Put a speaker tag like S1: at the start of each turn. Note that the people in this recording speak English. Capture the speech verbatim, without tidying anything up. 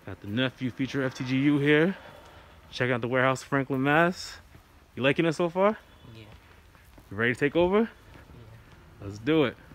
S1: Got the nephew feature F T G U here. Check out the warehouse, Franklin, Mass. You liking it so far?
S2: Yeah.
S1: You ready to take over?
S2: Yeah.
S1: Let's do it.